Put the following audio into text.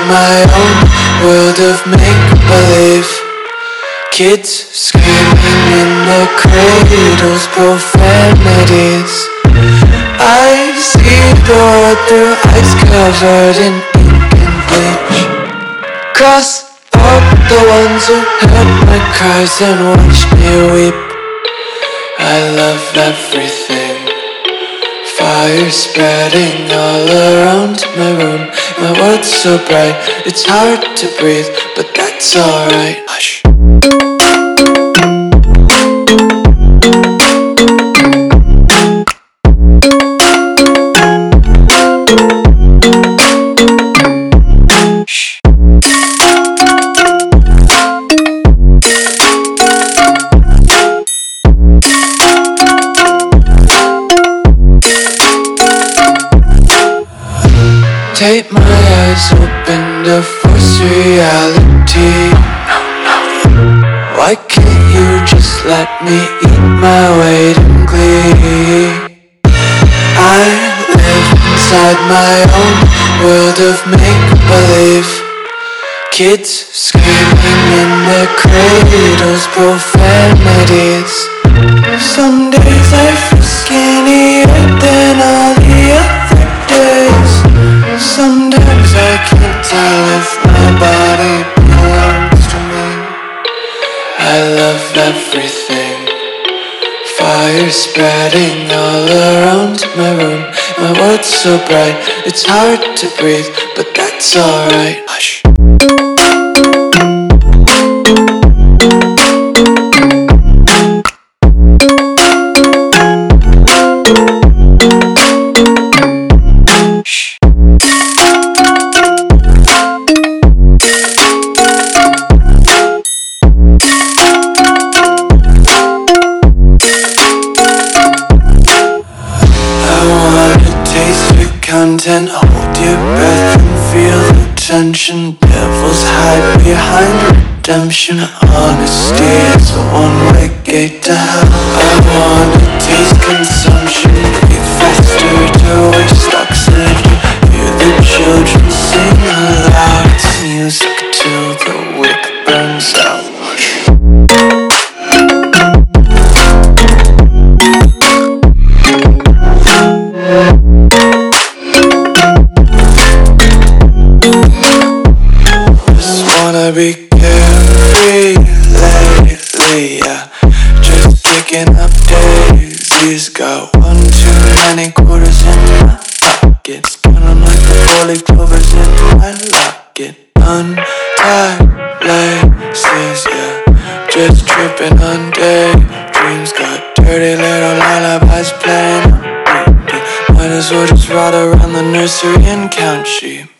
my own world of make-believe. Kids screaming in the cradles, profanities. I see the world through eyes covered in ink and bleach. Cross out the ones who heard my cries and watched me weep. I love everything. Fire spreading all around my room. My world's so bright, it's hard to breathe, but that's alright. Hush. Tape my eyes open to force reality. Why can't you just let me eat my weight in glee? I live inside my own world of make-believe. Kids screaming in their cradles, profanities. Some days I feel skinnier than all the other days. Sometimes I can't tell if my body belongs to me. I love everything. Fire spreading all around my room. My world's so bright, it's hard to breathe, but that's alright. Hush. Content, hold your breath and feel the tension. Devils hide behind redemption. Honesty is a one-way gate to hell. I wanna taste consumption. Breathe faster to waste oxygen. Hear the children sing aloud. It's music till the wick burns out. Wanna be carefree lately, yeah. Just kicking up daisies. Got one too many quarters in my pockets. Counting like the 4-leaf clovers in my locket. Untied laces, yeah. Just tripping on daydreams. Got dirty little lullabies playing on repeat. Might as well just ride around the nursery and count sheep.